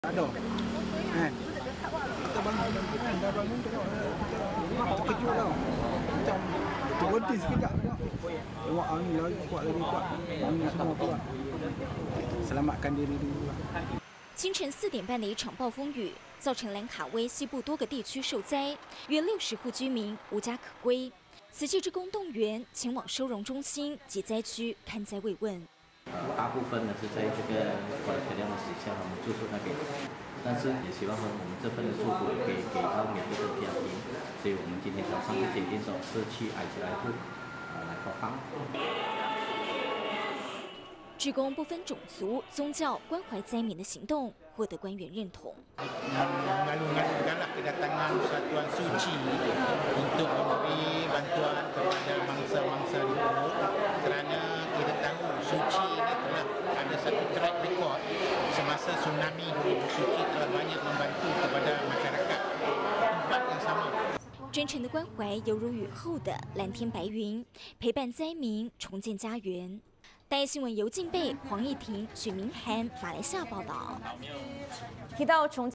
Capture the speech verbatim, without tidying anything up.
Ada. Kan? Kita bangun kan, dah bangun tengok kita terkejut tau. Macam berhenti sekejap tengok. Tengok angin lagi kuat lagi kuat. Angin semua kuat. Selamatkan diri dulu lah. 清晨四点半的一场暴风雨，造成兰卡威西部多个地区受灾，约六十户居民无家可归。慈济志工动员前往收容中心及灾区看灾慰问。 大部分呢是在这个管培量的底下，我们住宿那边，但是也希望说我们这份的住户可以给到每一个家庭，所以我们今天早上是决定说是去挨家挨户啊来发放。 志工不分种族、宗教，关怀灾民的行动获得官员认同。 Mengalu-alukanlah kedatangan Persatuan Suci untuk memberi bantuan kepada mangsa-mangsa di Perut kerana kita tahu Suci ini telah ada satu track record semasa tsunami dulu. Suci telah banyak membantu kepada masyarakat tempat yang sama. 真诚的关怀犹如雨后的蓝天白云，陪伴灾民重建家园。 大爱新闻由敬贝、黄义婷、许明涵，马来西亚报道。 提到重